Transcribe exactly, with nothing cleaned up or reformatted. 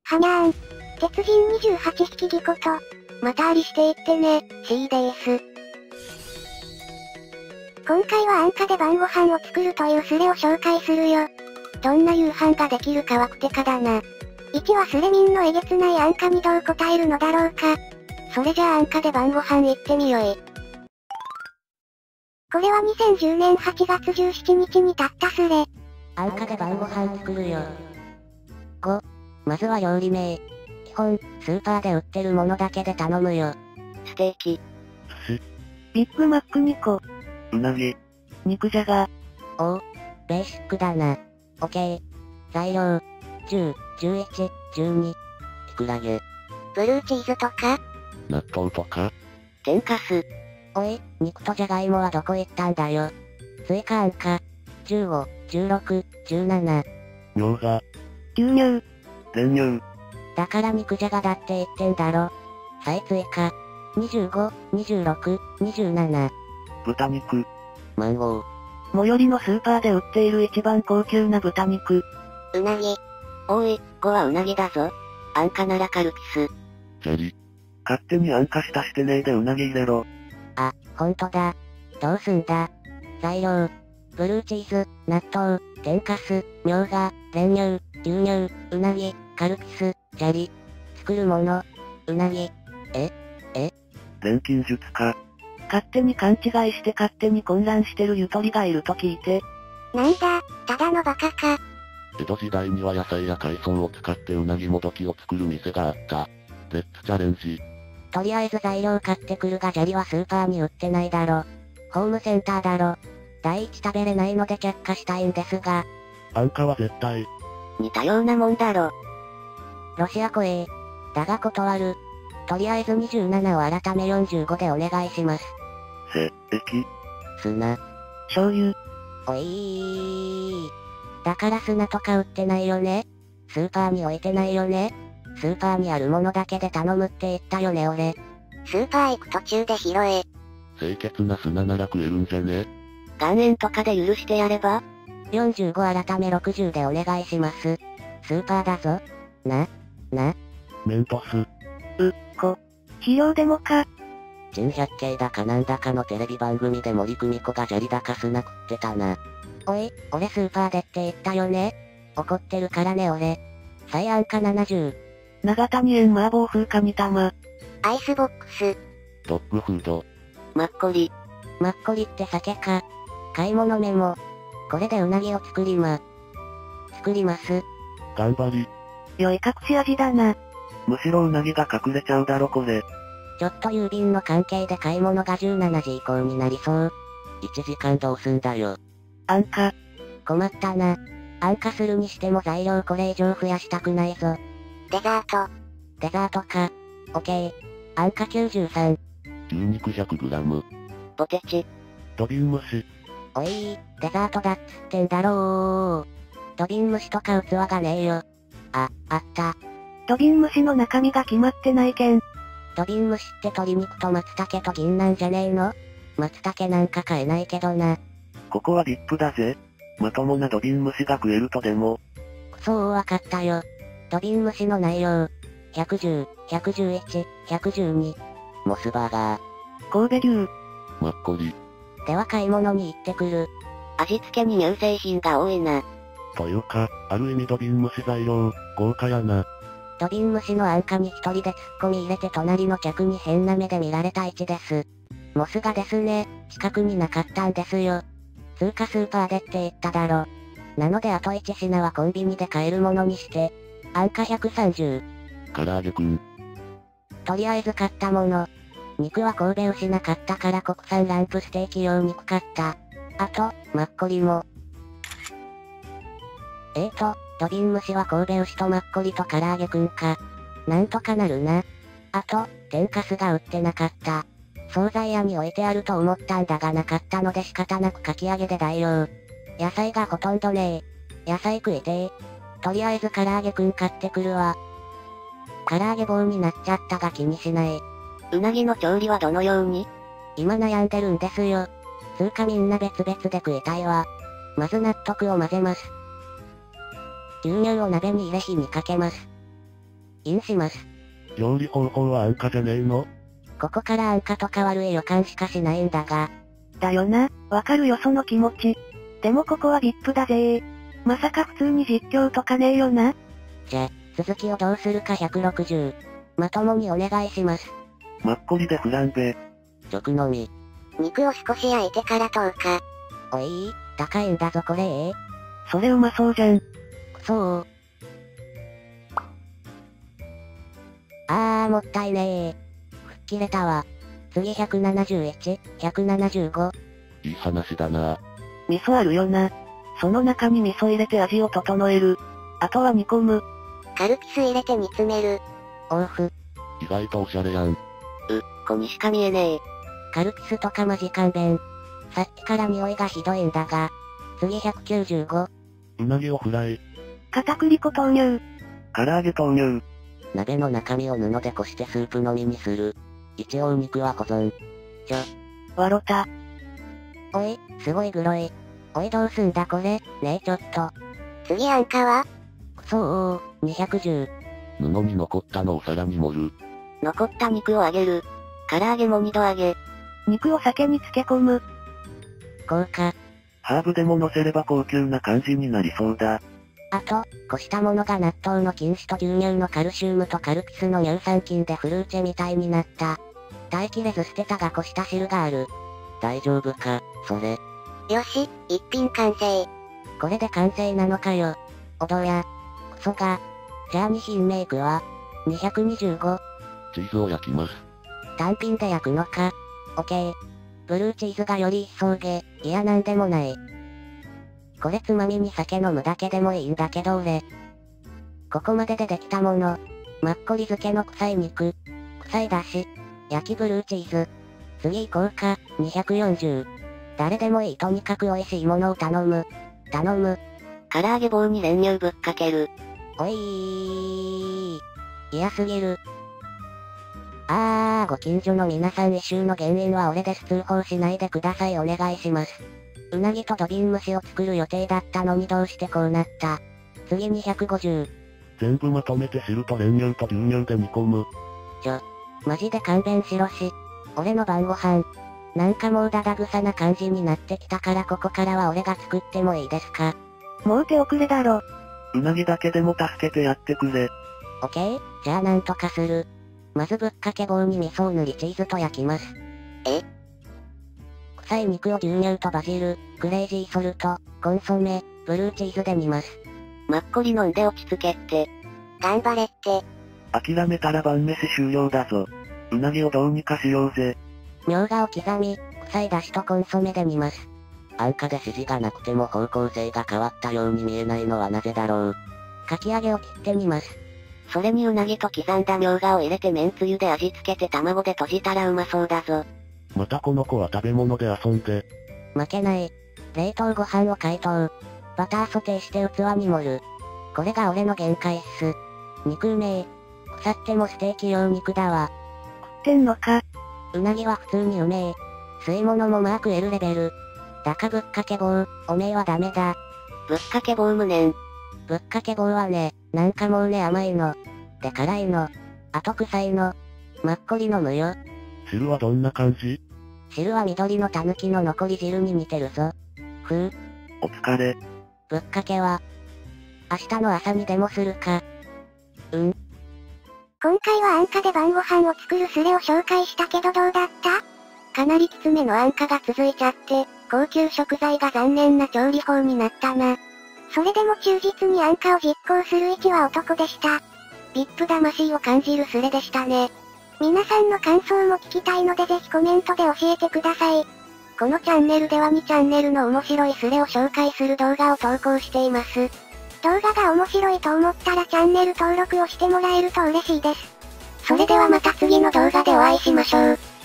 はにゃーん。鉄人にじゅうはちひきぎこと、またありしていってね、C です。今回は安価で晩ご飯を作るというスレを紹介するよ。どんな夕飯ができるかはクテカだな。いちはスレ民のえげつない安価にどう答えるのだろうか。それじゃあ安価で晩ご飯行ってみよい。これはにせんじゅうねんはちがつじゅうしちにちにたったスレ。 安価で晩ご飯作るよ。ご、まずは料理名。基本、スーパーで売ってるものだけで頼むよ。ステーキ。 寿司。 ビッグマックにこ。 うなぎ。 肉じゃが。 おお、ベーシックだな。オッケー。材料。じゅう、じゅういち、じゅうに。 きくらげ。 ブルーチーズとか納豆とか。 天かす。おい、肉とじゃがいもはどこ行ったんだよ。追加安価。じゅうご、じゅうろく、じゅうなな。 みょうが。 牛乳。 練乳。 だから肉じゃがだって言ってんだろ。再追加。にじゅうご、にじゅうろく、にじゅうなな。 豚肉。 マンゴー。 最寄りのスーパーで売っている一番高級な豚肉。 うなぎ。 おい、ごはうなぎだぞ。安価ならカルピス。 ジェリ。勝手に安価したしてねえでうなぎ入れろ。 あ、ほんとだ。どうすんだ。材料。ブルーチーズ、納豆、天かす、みょうが、練乳、牛乳、うなぎ、カルピス、ジャリ。作るもの。うなぎ。ええ錬金術か。 勝手に勘違いして勝手に混乱してるゆとりがいると聞いて。 なんだ、ただのバカか。 江戸時代には野菜や海藻を使ってうなぎもどきを作る店があった。レッツチャレンジ。 とりあえず材料買ってくるがジャリはスーパーに売ってないだろ。ホームセンターだろ。第一食べれないので却下したいんですが。 安価は絶対。 似たようなもんだろ。ロシア語えだが断る。とりあえずにじゅうななを改めよんじゅうごでお願いします。 せ、液。 砂。 醤油。 おいー。だから砂とか売ってないよね。スーパーに置いてないよね。スーパーにあるものだけで頼むって言ったよね俺。 スーパー行く途中で拾え。 清潔な砂なら食えるんじゃね？ 岩塩とかで許してやれば ?よんじゅうご 改めろくじゅうでお願いします。スーパーだぞ。な、な。 メントス。 う、こ。肥料でもか。 珍百景だかなんだかのテレビ番組で森久美子が砂利だか砂食ってたな。おい、俺スーパーでって言ったよね。怒ってるからね俺。最安価ななじゅう。 長谷園麻婆風カニ玉。 アイスボックス。 ドッグフード。 マッコリ。マッコリって酒か。買い物メモ。これでうなぎを作りま。作ります。 頑張り。 良い隠し味だな。 むしろうなぎが隠れちゃうだろこれ。 ちょっと郵便の関係で買い物がじゅうしちじ以降になりそう。 いちじかんどうすんだよ。 安価。 困ったな。安価するにしても材料これ以上増やしたくないぞ。 デザート。 デザートか。オッケー。安価きゅうじゅうさん。 牛肉 ひゃくグラム。 ポテチ。 土瓶蒸し。 おいー、デザートだっつってんだろー。土瓶蒸しとか器がねえよ。あ、あった。 土瓶蒸しの中身が決まってないけん。 土瓶蒸しって鶏肉と松茸と銀なんじゃねえの？松茸なんか買えないけどな。 ここはリップだぜ。まともな土瓶蒸しが食えるとでも。 くそーわかったよ。土瓶蒸しの内容。ひゃくじゅう、ひゃくじゅういち、ひゃくじゅうに。モスバーガー。 神戸牛。 マッコリ。 では買い物に行ってくる。味付けに乳製品が多いな。 というか、ある意味土瓶蒸し材料、豪華やな。 土瓶蒸しの安価に一人で突っ込み入れて隣の客に変な目で見られた位置です。モスがですね、近くになかったんですよ。通貨スーパーでって言っただろ。なのであといち品はコンビニで買えるものにして、安価ひゃくさんじゅう。 唐揚げくん。 とりあえず買ったもの。肉は神戸牛なかったから国産ランプステーキ用肉買った。あと、マッコリも。えーと、土瓶蒸しは神戸牛とマッコリと唐揚げくんか。なんとかなるな。あと、天かすが売ってなかった。惣菜屋に置いてあると思ったんだがなかったので仕方なくかき揚げで代用。野菜がほとんどねえ。野菜食いてえ。とりあえず唐揚げくん買ってくるわ。唐揚げ棒になっちゃったが気にしない。うなぎの調理はどのように？今悩んでるんですよ。つうかみんな別々で食いたいわ。まず納豆を混ぜます。牛乳を鍋に入れ火にかけます。 インします。 料理方法は安価じゃねえの？ ここから安価とか悪い予感しかしないんだが。 だよな、わかるよその気持ち。でもここは ブイアイピー だぜー。まさか普通に実況とかねえよな。 じゃ、続きをどうするかひゃくろくじゅう。まともにお願いします。 マッコリでフランベ。 直のみ。 肉を少し焼いてから投下。 おい、高いんだぞこれー。 それうまそうじゃん。 くそー。あーもったいねー。吹っ切れたわ。次ひゃくななじゅういち、ひゃくななじゅうご。 いい話だな。 味噌あるよな。その中に味噌入れて味を整える。あとは煮込む。 カルピス入れて煮詰める。 オーフ。 意外とおしゃれやん。 う、こにしか見えねえ。 カルピスとかマジ勘弁。さっきから匂いがひどいんだが。次ひゃくきゅうじゅうご。 うなぎをフライ。 片栗粉投入。 唐揚げ投入。 鍋の中身を布でこしてスープのみにする。一応肉は保存。ちょ。 わろた。 おい、すごいグロい。おいどうすんだこれ、ねえちょっと。 次安価は？ くそー、にひゃくじゅう。 布に残ったのを皿に盛る。 残った肉を揚げる。唐揚げも二度揚げ。肉を酒に漬け込む。 豪華。 ハーブでも乗せれば高級な感じになりそうだ。 あと、こしたものが納豆の菌糸と牛乳のカルシウムとカルピスの乳酸菌でフルーチェみたいになった。耐えきれず捨てたがこした汁がある。大丈夫か、それ。 よし、一品完成。 これで完成なのかよ。おどや。クソが。じゃあに品目いくわ。にひゃくにじゅうご。 チーズを焼きます。 単品で焼くのか。オッケー。ブルーチーズがより一層げ、いやなんでもない。これつまみに酒飲むだけでもいいんだけど俺。ここまででできたもの。マッコリ漬けの臭い肉。臭いだし。焼きブルーチーズ。次行こうか、にひゃくよんじゅう。誰でもいいとにかく美味しいものを頼む。頼む。 唐揚げ棒に練乳ぶっかける。 おいー。嫌すぎる。あー、ご近所の皆さん異臭の原因は俺です。通報しないでください。お願いします。うなぎと土瓶蒸しを作る予定だったのにどうしてこうなった。次にひゃくごじゅう。 全部まとめて汁と練乳と牛乳で煮込む。 ちょ。マジで勘弁しろし。俺の晩ご飯。なんかもうだだぐさな感じになってきたからここからは俺が作ってもいいですか？ もう手遅れだろ。 うなぎだけでも助けてやってくれ。 オッケー、じゃあなんとかする。まずぶっかけ棒に味噌を塗りチーズと焼きます。 え？ 臭い肉を牛乳とバジル、クレイジーソルト、コンソメ、ブルーチーズで煮ます。 マッコリ飲んで落ち着けって。 頑張れって。 諦めたら晩飯終了だぞ。うなぎをどうにかしようぜ。 みょうがを刻み、臭い出汁とコンソメで煮ます。 安価で指示がなくても方向性が変わったように見えないのはなぜだろう。 かき揚げを切って煮ます。 それにうなぎと刻んだみょうがを入れてめんつゆで味付けて卵で閉じたらうまそうだぞ。 またこの子は食べ物で遊んで。 負けない。冷凍ご飯を解凍。バターソテーして器に盛る。これが俺の限界っす。肉うめえ。腐ってもステーキ用肉だわ。 食ってんのか。 うなぎは普通にうめえ。吸い物もまあ食えるレベル。だかぶっかけ棒、おめえはダメだ。 ぶっかけ棒無念。 ぶっかけ棒はね、なんかもうね甘いの。で辛いの。あと臭いの。マッコリ飲むよ。 汁はどんな感じ？ 汁は緑のタヌキの残り汁に似てるぞ。ふう。 お疲れ。 ぶっかけは、明日の朝にでもするか。うん。 今回は安価で晩ご飯を作るスレを紹介したけどどうだった？かなりきつめの安価が続いちゃって、高級食材が残念な調理法になったな。それでも忠実に安価を実行する位置は男でした。ブイアイピー 魂を感じるスレでしたね。皆さんの感想も聞きたいのでぜひコメントで教えてください。このチャンネルではにチャンネルの面白いスレを紹介する動画を投稿しています。動画が面白いと思ったらチャンネル登録をしてもらえると嬉しいです。それではまた次の動画でお会いしましょう。